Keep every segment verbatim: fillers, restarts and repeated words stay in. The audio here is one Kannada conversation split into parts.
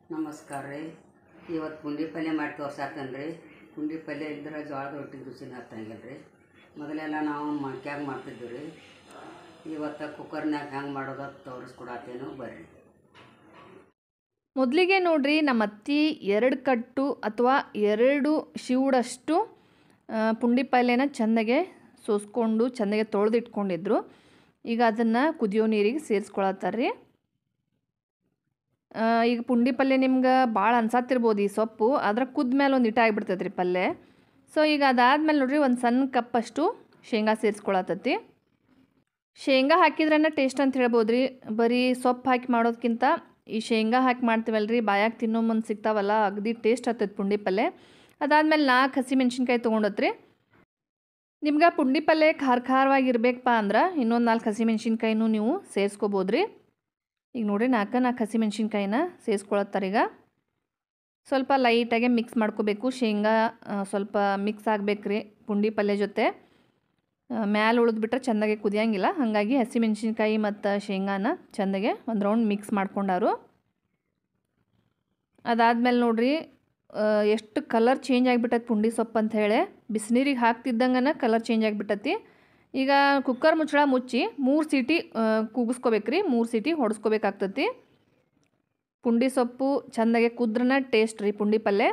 ನಮಸ್ಕಾರ ರೀ. ಇವತ್ತು ಪುಂಡಿ ಪಲ್ಯ ಮಾಡಿ ತೋರ್ಸಾಕನ್ ರೀ. ಪುಂಡಿ ಪಲ್ಯ ಇದ್ರೆ ಜೋಳದ ರೊಟ್ಟಿ ರುಚಿನ ಹತ್ತಂಗಿಲ್ಲ ರೀ. ಮೊದಲೆಲ್ಲ ನಾವು ಮಣ್ಕ್ಯಾಗ ಮಾಡ್ತಿದ್ವಿ ರೀ. ಇವತ್ತು ಕುಕ್ಕರ್ನಾಗ ಹೆಂಗೆ ಮಾಡೋದು ತೋರಿಸ್ಕೊಡತ್ತೇನು ಬರ್ರಿ. ಮೊದಲಿಗೆ ನೋಡ್ರಿ, ನಮ್ಮ ಅತ್ತಿ ಎರಡು ಕಟ್ಟು ಅಥವಾ ಎರಡು ಶಿವುಡಷ್ಟು ಪುಂಡಿ ಪಲ್ಯನ ಚೆಂದಾಗೆ ಸೋಸ್ಕೊಂಡು ಚೆಂದಾಗೆ ತೊಳೆದಿಟ್ಕೊಂಡಿದ್ರು. ಈಗ ಅದನ್ನು ಕುದಿಯೋ ನೀರಿಗೆ ಸೇರಿಸ್ಕೊಳತ್ತಾರೆ ರೀ. ಈಗ ಪುಂಡಿ ಪಲ್ಯ ನಿಮ್ಗೆ ಭಾಳ ಅನ್ಸತ್ತಿರ್ಬೋದು ಈ ಸೊಪ್ಪು, ಅದ್ರ ಕುದ್ದ ಮೇಲೆ ಒಂದು ಇಟ ಆಗಿಬಿಡ್ತೈತೆ ರೀ ಪಲ್ಯ. ಸೊ ಈಗ ಅದಾದ್ಮೇಲೆ ನೋಡ್ರಿ ಒಂದು ಸಣ್ಣ ಕಪ್ಪಷ್ಟು ಶೇಂಗಾ ಸೇರಿಸ್ಕೊಳತತಿ. ಶೇಂಗಾ ಹಾಕಿದ್ರೇ ಟೇಸ್ಟ್ ಅಂತ ಹೇಳ್ಬೋದು ರೀ. ಬರೀ ಸೊಪ್ಪು ಹಾಕಿ ಮಾಡೋದಕ್ಕಿಂತ ಈ ಶೇಂಗಾ ಹಾಕಿ ಮಾಡ್ತೀವಲ್ಲ ರೀ, ಬಾಯಾಗ ತಿನ್ನೋ ಮುಂದೆ ಸಿಗ್ತಾವಲ್ಲ, ಅಗದಿ ಟೇಸ್ಟ್ ಆಗ್ತೈತೆ ಪುಂಡಿ ಪಲ್ಯ. ಅದಾದ್ಮೇಲೆ ನಾಲ್ಕು ಹಸಿ ಮೆಣ್ಸಿನ್ಕಾಯಿ ತೊಗೊಂಡತ್ರಿ. ನಿಮ್ಗೆ ಪುಂಡಿ ಪಲ್ಯ ಖಾರ ಖಾರವಾಗಿರ್ಬೇಕಪ್ಪ ಅಂದ್ರೆ ಇನ್ನೊಂದು ನಾಲ್ಕು ಹಸಿ ಮೆಣ್ಸಿನ್ಕಾಯಿನೂ ನೀವು ಸೇರಿಸ್ಕೋಬೋದು ರೀ. ಈಗ ನೋಡಿರಿ, ನಾಲ್ಕು ನಾಲ್ಕು ಹಸಿ ಮೆಣ್ಸಿನ್ಕಾಯಿನ ಸೇರಿಸ್ಕೊಳತ್ತಾರೆ. ಈಗ ಸ್ವಲ್ಪ ಲೈಟಾಗೆ ಮಿಕ್ಸ್ ಮಾಡ್ಕೋಬೇಕು. ಶೇಂಗಾ ಸ್ವಲ್ಪ ಮಿಕ್ಸ್ ಆಗಬೇಕು ರೀ ಪುಂಡಿ ಪಲ್ಯ ಜೊತೆ. ಮ್ಯಾಲೆ ಉಳಿದ್ಬಿಟ್ರೆ ಚೆಂದಾಗೆ ಕುದಿಯಂಗಿಲ್ಲ. ಹಾಗಾಗಿ ಹಸಿ ಮೆಣ್ಸಿನ್ಕಾಯಿ ಮತ್ತು ಶೇಂಗಾನ ಚೆಂದಾಗೆ ಒಂದು ರೌಂಡ್ ಮಿಕ್ಸ್ ಮಾಡ್ಕೊಂಡಾರು. ಅದಾದ್ಮೇಲೆ ನೋಡ್ರಿ, ಎಷ್ಟು ಕಲರ್ ಚೇಂಜ್ ಆಗಿಬಿಟ್ಟೈತೆ ಪುಂಡಿ ಸೊಪ್ಪು ಅಂತ ಹೇಳಿ. ಬಿಸಿನೀರಿಗೆ ಹಾಕ್ತಿದ್ದಂಗೆ ಕಲರ್ ಚೇಂಜ್ ಆಗಿಬಿಟ್ಟತಿ. ಈಗ ಕುಕ್ಕರ್ ಮುಚ್ಚಳ ಮುಚ್ಚಿ ಮೂರು ಸೀಟಿ ಕೂಗಿಸ್ಕೋಬೇಕು ರೀ. ಮೂರು ಸೀಟಿ ಹೊಡೆಸ್ಕೋಬೇಕಾಗ್ತತಿ. ಪುಂಡಿ ಸೊಪ್ಪು ಚೆಂದಾಗೆ ಕುದ್ರನ ಟೇಸ್ಟ್ ರೀ ಪುಂಡಿ ಪಲ್ಯ.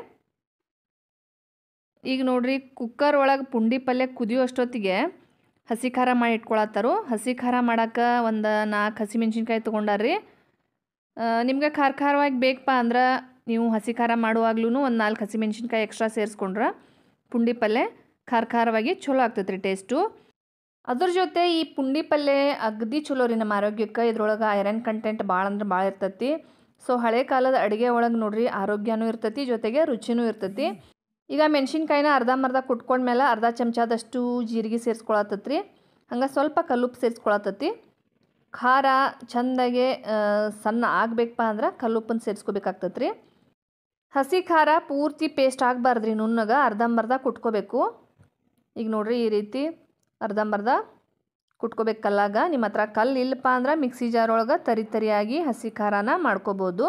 ಈಗ ನೋಡ್ರಿ, ಕುಕ್ಕರ್ ಒಳಗೆ ಪುಂಡಿ ಪಲ್ಯ ಕುದಿಯೋ ಅಷ್ಟೊತ್ತಿಗೆ ಹಸಿ ಖಾರ ಮಾಡಿ ಇಟ್ಕೊಳತ್ತಾರು. ಹಸಿ ಖಾರ ಮಾಡೋಕೆ ಒಂದು ನಾಲ್ಕು ಹಸಿ ಮೆಣ್ಸಿನ್ಕಾಯಿ ತೊಗೊಂಡಾರ್ರಿ. ನಿಮ್ಗೆ ಖಾರ ಖಾರವಾಗಿ ಬೇಕಪ್ಪ ಅಂದ್ರೆ ನೀವು ಹಸಿ ಖಾರ ಮಾಡುವಾಗ್ಲೂ ಒಂದು ನಾಲ್ಕು ಹಸಿ ಮೆಣ್ಸಿನ್ಕಾಯಿ ಎಕ್ಸ್ಟ್ರಾ ಸೇರಿಸ್ಕೊಂಡ್ರೆ ಪುಂಡಿ ಪಲ್ಯ ಖಾರ ಖಾರವಾಗಿ ಚಲೋ ಆಗ್ತೈತೆ ರೀ ಟೇಸ್ಟು. ಅದ್ರ ಜೊತೆ ಈ ಪುಂಡಿ ಪಲ್ಯ ಅಗದಿ ಚಲೋ ರೀ ನಮ್ಮ ಆರೋಗ್ಯಕ್ಕೆ. ಇದ್ರೊಳಗೆ ಐರನ್ ಕಂಟೆಂಟ್ ಭಾಳ ಅಂದ್ರೆ ಭಾಳ ಇರ್ತೈತಿ. ಸೊ ಹಳೆ ಕಾಲದ ಅಡುಗೆ ಒಳಗೆ ನೋಡ್ರಿ, ಆರೋಗ್ಯನೂ ಇರ್ತೈತಿ, ಜೊತೆಗೆ ರುಚಿನೂ ಇರ್ತೈತಿ. ಈಗ ಮೆಣ್ಸಿನ್ಕಾಯಿನ ಅರ್ಧಂಬರ್ಧ ಕುಟ್ಕೊಂಡ್ಮೇಲೆ ಅರ್ಧ ಚಮಚದಷ್ಟು ಜೀರಿಗೆ ಸೇರಿಸ್ಕೊಳತ್ತತ್ರಿ. ಹಂಗೆ ಸ್ವಲ್ಪ ಕಲ್ಲುಪ್ಪು ಸೇರಿಸ್ಕೊಳತ್ತತಿ. ಖಾರ ಚೆಂದಾಗೆ ಸಣ್ಣ ಆಗಬೇಕಪ್ಪ ಅಂದ್ರೆ ಕಲ್ಲುಪ್ಪನ್ನು ಸೇರಿಸ್ಕೋಬೇಕಾಗ್ತೈತೆ ರೀ. ಹಸಿ ಖಾರ ಪೂರ್ತಿ ಪೇಸ್ಟ್ ಆಗಬಾರ್ದ್ರಿ, ನುಣ್ಣಗೆ ಅರ್ಧಂಬರ್ಧ ಕುಟ್ಕೋಬೇಕು. ಈಗ ನೋಡ್ರಿ, ಈ ರೀತಿ ಅರ್ಧಂಬರ್ಧ ಕುಟ್ಕೋಬೇಕು ಕಲ್ಲಾಗ. ನಿಮ್ಮ ಹತ್ರ ಕಲ್ಲು ಇಲ್ಲಪ್ಪ ಅಂದ್ರೆ ಮಿಕ್ಸಿ ಜಾರ್ ಒಳಗೆ ತರಿ ತರಿಯಾಗಿ ಹಸಿ ಖಾರನ ಮಾಡ್ಕೋಬೋದು.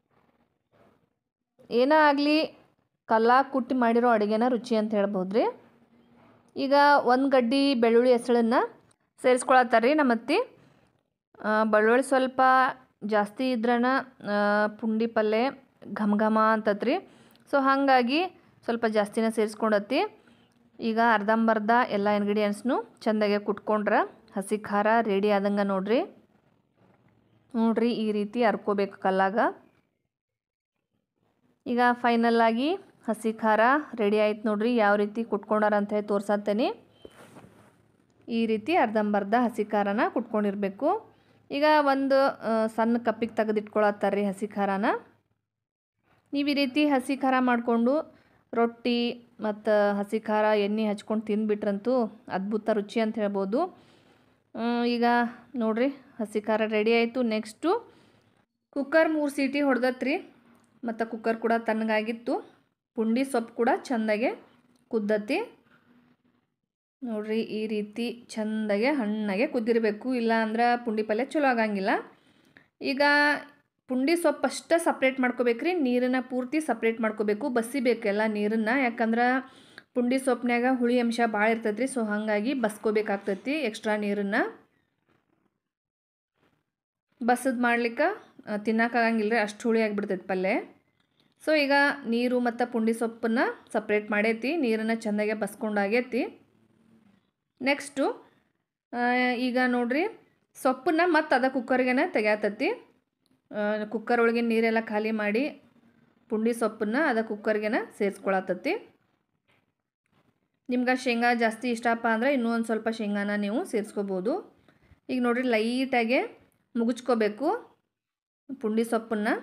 ಏನೇ ಆಗಲಿ ಕಲ್ಲಾಗ ಕುಟ್ಟಿ ಮಾಡಿರೋ ಅಡುಗೆನ ರುಚಿ ಅಂತ ಹೇಳ್ಬೋದು ರೀ. ಈಗ ಒಂದು ಗಡ್ಡಿ ಬೆಳ್ಳುಳ್ಳಿ ಹೆಸಳನ್ನು ಸೇರಿಸ್ಕೊಳತ್ತಾರೆ ರೀ ನಮ್ಮ ಅತ್ತಿ. ಬೆಳ್ಳುಳ್ಳಿ ಸ್ವಲ್ಪ ಜಾಸ್ತಿ ಇದ್ರನ ಪುಂಡಿ ಪಲ್ಯ ಘಮ ಘಮ ಅಂತತ್ರಿ. ಸೊ ಹಾಗಾಗಿ ಸ್ವಲ್ಪ ಜಾಸ್ತಿನ ಸೇರಿಸ್ಕೊಂಡತ್ತಿ. ಈಗ ಅರ್ಧಂಬರ್ಧ ಎಲ್ಲ ಇಂಗ್ರೀಡಿಯೆಂಟ್ಸ್ನು ಚೆಂದಾಗೆ ಕುಟ್ಕೊಂಡ್ರೆ ಹಸಿ ಖಾರ ರೆಡಿ ಆದಂಗೆ ನೋಡ್ರಿ. ನೋಡ್ರಿ, ಈ ರೀತಿ ಹರ್ಕೋಬೇಕು ಕಲ್ಲಾಗ. ಈಗ ಫೈನಲ್ಲಾಗಿ ಹಸಿ ಖಾರ ರೆಡಿ ಆಯ್ತು ನೋಡ್ರಿ. ಯಾವ ರೀತಿ ಕುಟ್ಕೊಂಡಾರ ಅಂತ ಹೇಳಿ ತೋರ್ಸತ್ತೇನೆ. ಈ ರೀತಿ ಅರ್ಧಂಬರ್ಧ ಹಸಿ ಖಾರನ ಕುಟ್ಕೊಂಡಿರಬೇಕು. ಈಗ ಒಂದು ಸಣ್ಣ ಕಪ್ಪಿಗೆ ತೆಗೆದಿಟ್ಕೊಳತ್ತಾರೆ ರೀ ಹಸಿ ಖಾರನ. ನೀವು ಈ ರೀತಿ ಹಸಿ ಖಾರ ಮಾಡಿಕೊಂಡು ರೊಟ್ಟಿ ಮತ್ತು ಹಸಿ ಖಾರ ಎಣ್ಣೆ ಹಚ್ಕೊಂಡು ತಿಂದುಬಿಟ್ರಂತೂ ಅದ್ಭುತ ರುಚಿ ಅಂತ ಹೇಳ್ಬೋದು. ಈಗ ನೋಡ್ರಿ, ಹಸಿ ಖಾರ ರೆಡಿ ಆಯಿತು. ನೆಕ್ಸ್ಟು ಕುಕ್ಕರ್ ಮೂರು ಸೀಟಿ ಹೊಡೆದತ್ರಿ ಮತ್ತು ಕುಕ್ಕರ್ ಕೂಡ ತಣ್ಣಗಾಗಿತ್ತು. ಪುಂಡಿ ಸೊಪ್ಪು ಕೂಡ ಚೆಂದಾಗೆ ಕುದ್ದತಿ. ನೋಡ್ರಿ, ಈ ರೀತಿ ಚೆಂದಾಗೆ ಹಣ್ಣಾಗೆ ಕುದ್ದಿರಬೇಕು, ಇಲ್ಲ ಅಂದ್ರೆ ಪುಂಡಿ ಪಲ್ಯ ಚಲೋ ಆಗಂಗಿಲ್ಲ. ಈಗ ಪುಂಡಿ ಸೊಪ್ಪು ಅಷ್ಟೇ ಸಪ್ರೇಟ್ ಮಾಡ್ಕೋಬೇಕ್ರಿ. ನೀರನ್ನು ಪೂರ್ತಿ ಸಪ್ರೇಟ್ ಮಾಡ್ಕೋಬೇಕು, ಬಸಿಬೇಕು ಎಲ್ಲ ನೀರನ್ನು. ಯಾಕಂದ್ರೆ ಪುಂಡಿ ಸೊಪ್ಪಿನಾಗ ಹುಳಿ ಅಂಶ ಭಾಳ ಇರ್ತೈತೆ ರೀ. ಸೊ ಹಾಗಾಗಿ ಬಸ್ಕೋಬೇಕಾಗ್ತೈತಿ ಎಕ್ಸ್ಟ್ರಾ ನೀರನ್ನು. ಬಸದ್ ಮಾಡ್ಲಿಕ್ಕೆ ತಿನ್ನೋಕ್ಕಾಗಂಗಿಲ್ಲ ರೀ, ಅಷ್ಟು ಹುಳಿ ಆಗಿಬಿಡ್ತೈತೆ ಪಲ್ಯ. ಸೊ ಈಗ ನೀರು ಮತ್ತು ಪುಂಡಿ ಸೊಪ್ಪನ್ನು ಸಪ್ರೇಟ್ ಮಾಡೈತಿ. ನೀರನ್ನು ಚೆಂದಾಗೆ ಬಸ್ಕೊಂಡಾಗೈತಿ. ನೆಕ್ಸ್ಟು ಈಗ ನೋಡ್ರಿ, ಸೊಪ್ಪನ್ನು ಮತ್ತು ಅದ ಕುಕ್ಕರ್ಗೆ ತೆಗ್ಯಾತತಿ. ಕುಕ್ಕರ್ ಒಳಗೆ ನೀರೆಲ್ಲ ಖಾಲಿ ಮಾಡಿ ಪುಂಡಿ ಸೊಪ್ಪನ್ನು ಅದ ಕುಕ್ಕರ್ಗೆ ಸೇರಿಸ್ಕೊಳತತಿ. ನಿಮ್ಗೆ ಶೇಂಗಾ ಜಾಸ್ತಿ ಇಷ್ಟಪ್ಪ ಅಂದರೆ ಇನ್ನೂ ಒಂದು ಸ್ವಲ್ಪ ಶೇಂಗಾನ ನೀವು ಸೇರಿಸ್ಕೋಬೋದು. ಈಗ ನೋಡ್ರಿ, ಲೈಟಾಗೆ ಮುಗಿಸ್ಕೋಬೇಕು ಪುಂಡಿ ಸೊಪ್ಪನ್ನು.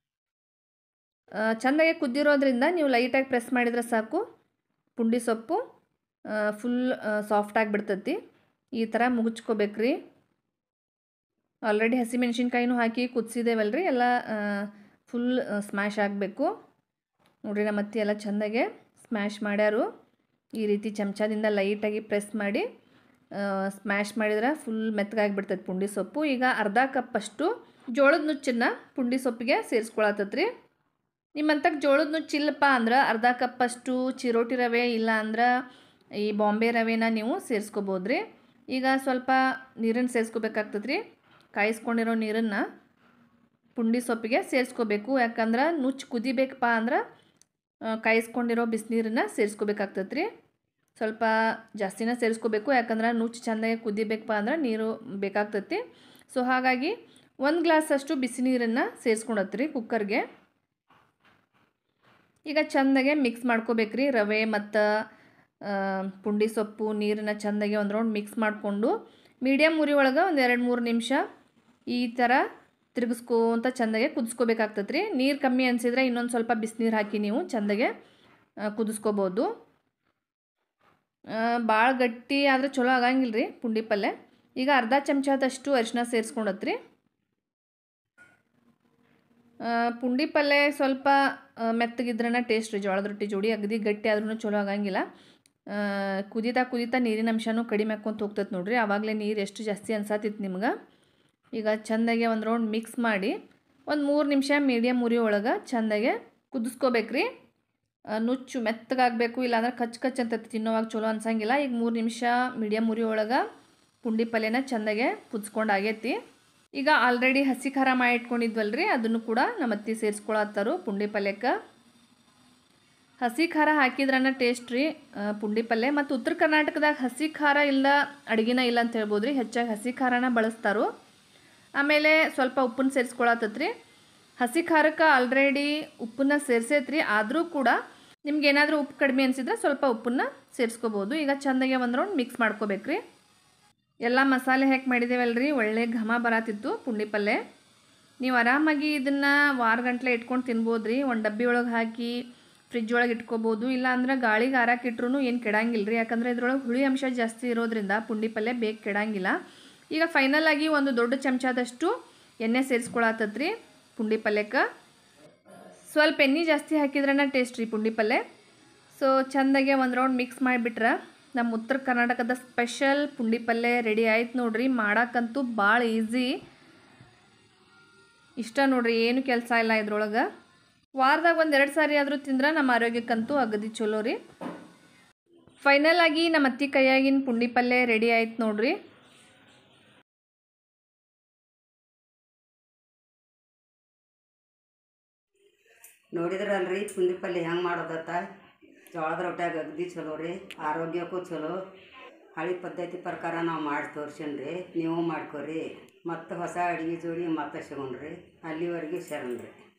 ಚೆಂದಾಗೆ ಕುದ್ದಿರೋದ್ರಿಂದ ನೀವು ಲೈಟಾಗಿ ಪ್ರೆಸ್ ಮಾಡಿದರೆ ಸಾಕು, ಪುಂಡಿ ಸೊಪ್ಪು ಫುಲ್ ಸಾಫ್ಟಾಗಿ ಬಿಡ್ತೈತಿ. ಈ ಥರ ಮುಗಿಸ್ಕೋಬೇಕ್ರಿ. ಆಲ್ರೆಡಿ ಹಸಿ ಮೆಣ್ಸಿನ್ಕಾಯಿನೂ ಹಾಕಿ ಕುದಿಸಿದೇವಲ್ರಿ, ಎಲ್ಲ ಫುಲ್ ಸ್ಮ್ಯಾಶ್ ಆಗಬೇಕು. ನೋಡ್ರಿ, ನಮ್ಮ ಅತ್ತಿ ಎಲ್ಲ ಚೆಂದಾಗೆ ಸ್ಮ್ಯಾಶ್ ಮಾಡ್ಯಾರು. ಈ ರೀತಿ ಚಮಚದಿಂದ ಲೈಟಾಗಿ ಪ್ರೆಸ್ ಮಾಡಿ ಸ್ಮ್ಯಾಶ್ ಮಾಡಿದ್ರೆ ಫುಲ್ ಮೆತ್ತಗಾಗಿಬಿಡ್ತೈತೆ ಪುಂಡಿ ಸೊಪ್ಪು. ಈಗ ಅರ್ಧ ಕಪ್ಪಷ್ಟು ಜೋಳದ ನುಚ್ಚನ್ನು ಪುಂಡಿ ಸೊಪ್ಪಿಗೆ ಸೇರಿಸ್ಕೊಳತ್ತತ್ರಿ. ನಿಮ್ಮಂತಕ್ಕೆ ಜೋಳದ ನುಚ್ಚು ಇಲ್ಲಪ್ಪ ಅಂದ್ರೆ ಅರ್ಧ ಕಪ್ಪಷ್ಟು ಚಿರೋಟಿ ರವೆ ಇಲ್ಲ ಅಂದ್ರೆ ಈ ಬಾಂಬೆ ರವೆನ ನೀವು ಸೇರಿಸ್ಕೋಬೋದು ರೀ. ಈಗ ಸ್ವಲ್ಪ ನೀರನ್ನು ಸೇರಿಸ್ಕೋಬೇಕಾಗ್ತದೆ ರೀ. ಕಾಯಿಸ್ಕೊಂಡಿರೋ ನೀರನ್ನು ಪುಂಡಿ ಸೊಪ್ಪಿಗೆ ಸೇರಿಸ್ಕೋಬೇಕು. ಯಾಕಂದ್ರೆ ನುಚ್ಚು ಕುದಿಬೇಕಪ್ಪ ಅಂದ್ರೆ ಕಾಯಿಸ್ಕೊಂಡಿರೋ ಬಿಸಿನೀರನ್ನು ಸೇರಿಸ್ಕೋಬೇಕಾಗ್ತದೆ ರೀ. ಸ್ವಲ್ಪ ಜಾಸ್ತಿನೇ ಸೇರಿಸ್ಕೋಬೇಕು. ಯಾಕಂದ್ರೆ ನುಚ್ಚು ಚೆಂದಾಗಿ ಕುದಿಬೇಕಪ್ಪ ಅಂದ್ರೆ ನೀರು ಬೇಕಾಗ್ತೈತಿ. ಸೊ ಹಾಗಾಗಿ ಒಂದು ಗ್ಲಾಸಷ್ಟು ಬಿಸಿ ನೀರನ್ನು ಸೇರಿಸ್ಕೊಂಡತ್ರಿ ಕುಕ್ಕರ್ಗೆ. ಈಗ ಚೆಂದಾಗೆ ಮಿಕ್ಸ್ ಮಾಡ್ಕೋಬೇಕ್ರಿ. ರವೆ ಮತ್ತು ಪುಂಡಿ ಸೊಪ್ಪು ನೀರನ್ನು ಚೆಂದಾಗಿ ಒಂದು ರೌಂಡ್ ಮಿಕ್ಸ್ ಮಾಡಿಕೊಂಡು ಮೀಡಿಯಮ್ ಉರಿ ಒಳಗೆ ಒಂದು ಎರಡು ಮೂರು ನಿಮಿಷ ಈ ಥರ ತಿರುಗಿಸ್ಕೊಂತ ಚೆಂದಾಗೆ ಕುದಿಸ್ಕೋಬೇಕಾಗ್ತದೆ ರೀ. ನೀರು ಕಮ್ಮಿ ಅನಿಸಿದ್ರೆ ಇನ್ನೊಂದು ಸ್ವಲ್ಪ ಬಿಸಿನೀರು ಹಾಕಿ ನೀವು ಚೆಂದಾಗೆ ಕುದಿಸ್ಕೋಬೋದು. ಭಾಳ ಗಟ್ಟಿ ಆದರೆ ಚಲೋ ಆಗಂಗಿಲ್ಲ ರೀ ಪುಂಡಿ ಪಲ್ಯ. ಈಗ ಅರ್ಧ ಚಮಚದಷ್ಟು ಅರಿಶಿನ ಸೇರಿಸ್ಕೊಂಡತ್ರಿ. ಪುಂಡಿ ಪಲ್ಯ ಸ್ವಲ್ಪ ಮೆತ್ತಗಿದ್ರೇ ಟೇಸ್ಟ್ ರೀ. ಜೋಳದ ರೊಟ್ಟಿ ಜೋಡಿ ಅಗದಿ ಗಟ್ಟಿ ಆದ್ರೂ ಚಲೋ ಆಗಂಗಿಲ್ಲ. ಕುದೀತಾ ಕುದೀತಾ ನೀರಿನ ಅಂಶನೂ ಕಡಿಮೆ ಹಾಕ್ಕೊಂತ ಹೋಗ್ತೈತೆ ನೋಡಿರಿ. ಆವಾಗಲೇ ನೀರು ಎಷ್ಟು ಜಾಸ್ತಿ ಅನ್ಸಾತಿತ್ತು ನಿಮ್ಗೆ. ಈಗ ಚೆಂದಾಗೆ ಒಂದು ರೌಂಡ್ ಮಿಕ್ಸ್ ಮಾಡಿ ಒಂದು ಮೂರು ನಿಮಿಷ ಮೀಡಿಯಮ್ ಉರಿ ಒಳಗೆ ಚೆಂದಾಗೆ ಕುದಿಸ್ಕೋಬೇಕ್ರಿ. ನುಚ್ಚು ಮೆತ್ತಗಾಗಬೇಕು, ಇಲ್ಲಾಂದ್ರೆ ಕಚ್ ಕಚ್ ಅಂತ ತಿನ್ನೋವಾಗ ಚಲೋ ಅನ್ಸಂಗಿಲ್ಲ. ಈಗ ಮೂರು ನಿಮಿಷ ಮೀಡಿಯಮ್ ಉರಿ ಒಳಗೆ ಪುಂಡಿ ಪಲ್ಯನ ಚೆಂದಾಗೆ ಕುದಿಸ್ಕೊಂಡು ಆಗೈತಿ. ಈಗ ಆಲ್ರೆಡಿ ಹಸಿ ಖಾರ ಮಾಡಿ ಇಟ್ಕೊಂಡಿದ್ವಲ್ರಿ, ಅದನ್ನು ಕೂಡ ನಮ್ಮ ಅತ್ತಿ ಸೇರಿಸ್ಕೊಳತ್ತಾರು ಪುಂಡಿ ಪಲ್ಯಕ್ಕೆ. ಹಸಿ ಖಾರ ಹಾಕಿದ್ರನ್ನ ಟೇಸ್ಟ್ ರೀ ಪುಂಡಿ ಪಲ್ಯ. ಮತ್ತು ಉತ್ತರ ಕರ್ನಾಟಕದಾಗ ಹಸಿ ಖಾರ ಇಲ್ಲ ಅಡುಗೆನ ಇಲ್ಲ ಅಂತ ಹೇಳ್ಬೋದು ರೀ. ಹೆಚ್ಚಾಗಿ ಹಸಿ ಖಾರನ ಬಳಸ್ತಾರೋ. ಆಮೇಲೆ ಸ್ವಲ್ಪ ಉಪ್ಪನ್ನು ಸೇರಿಸ್ಕೊಳತ್ತತ್ರಿ. ಹಸಿ ಖಾರಕ್ಕೆ ಆಲ್ರೆಡಿ ಉಪ್ಪನ್ನ ಸೇರಿಸೈತ್ರಿ. ಆದರೂ ಕೂಡ ನಿಮ್ಗೆ ಏನಾದರೂ ಉಪ್ಪು ಕಡಿಮೆ ಅನಿಸಿದ್ರೆ ಸ್ವಲ್ಪ ಉಪ್ಪನ್ನು ಸೇರಿಸ್ಕೋಬೋದು. ಈಗ ಚೆಂದಾಗೆ ಒಂದು ರೌಂಡ್ ಮಿಕ್ಸ್ ಮಾಡ್ಕೋಬೇಕ್ರಿ. ಎಲ್ಲ ಮಸಾಲೆ ಹಾಕಿ ಮಾಡಿದೇವಲ್ರಿ, ಒಳ್ಳೆ ಘಮ ಬರತ್ತಿತ್ತು ಪುಂಡಿ ಪಲ್ಯ. ನೀವು ಆರಾಮಾಗಿ ಇದನ್ನು ವಾರ ಗಂಟ್ಲೆ ಇಟ್ಕೊಂಡು ತಿನ್ಬೋದು ರೀ. ಒಂದು ಡಬ್ಬಿ ಒಳಗೆ ಹಾಕಿ ಫ್ರಿಜ್ ಒಳಗೆ ಇಟ್ಕೋಬೋದು. ಇಲ್ಲ ಅಂದ್ರೆ ಗಾಳಿಗೆ ಹಾರಾಕಿಟ್ರೂ ಏನು ಕೆಡಂಗಿಲ್ಲ ರೀ. ಯಾಕಂದರೆ ಇದ್ರೊಳಗೆ ಹುಳಿ ಅಂಶ ಜಾಸ್ತಿ ಇರೋದ್ರಿಂದ ಪುಂಡಿ ಪಲ್ಯ ಬೇಗ ಕೆಡಂಗಿಲ್ಲ. ಈಗ ಫೈನಲ್ ಆಗಿ ಒಂದು ದೊಡ್ಡ ಚಮಚದಷ್ಟು ಎಣ್ಣೆ ಸೇರಿಸ್ಕೊಳತ್ತತ್ರಿ ಪುಂಡಿ ಪಲ್ಯಕ್ಕೆ. ಸ್ವಲ್ಪ ಎಣ್ಣೆ ಜಾಸ್ತಿ ಹಾಕಿದ್ರೇ ಟೇಸ್ಟ್ ರೀ ಪುಂಡಿ ಪಲ್ಯ. ಸೊ ಚೆಂದಾಗೆ ಒಂದು ರೌಂಡ್ ಮಿಕ್ಸ್ ಮಾಡಿಬಿಟ್ರೆ ನಮ್ಮ ಉತ್ತರ ಕರ್ನಾಟಕದ ಸ್ಪೆಷಲ್ ಪುಂಡಿ ಪಲ್ಯ ರೆಡಿ ಆಯ್ತು ನೋಡ್ರಿ. ಮಾಡೋಕ್ಕಂತೂ ಭಾಳ ಈಸಿ, ಇಷ್ಟ ನೋಡ್ರಿ, ಏನು ಕೆಲಸ ಇಲ್ಲ ಇದ್ರೊಳಗೆ. ವಾರದಾಗ ಒಂದು ಎರಡು ಸಾರಿ ಆದರೂ ತಿಂದ್ರೆ ನಮ್ಮ ಆರೋಗ್ಯಕ್ಕಂತೂ ಅಗದಿ ಚಲೋ ರೀ. ಫೈನಲ್ ಆಗಿ ನಮ್ಮ ಅತ್ತಿ ಕೈಯಾಗಿನ ಪುಂಡಿ ಪಲ್ಯ ರೆಡಿ ಆಯ್ತು ನೋಡ್ರಿ. ನೋಡಿದ್ರಲ್ರಿ ಪುಂಡಿ ಪಲ್ಯ ಹೆಂಗೆ ಮಾಡೋದತ್ತ. ಜೋಳದ ರೊಟ್ಯಾಗ ಅಗದಿ ಚಲೋ ರೀ, ಆರೋಗ್ಯಕ್ಕೂ ಚಲೋ. ಹಳಿ ಪದ್ಧತಿ ಪ್ರಕಾರ ನಾವು ಮಾಡಿ ತೋರ್ಸೇನ್ರಿ, ನೀವು ಮಾಡ್ಕೊರಿ. ಮತ್ತು ಹೊಸ ಅಡುಗೆ ಜೋಡಿ ಮತ್ತೆ ಸಿಗೋಣ್ರಿ. ಅಲ್ಲಿವರೆಗೆ ಶರಣ್ರಿ.